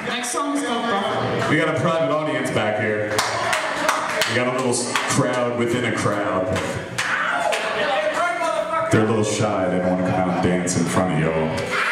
Next song is called Buffer. We got a private audience back here. We got a little crowd within a crowd. They're a little shy. They don't want to come out and dance in front of y'all.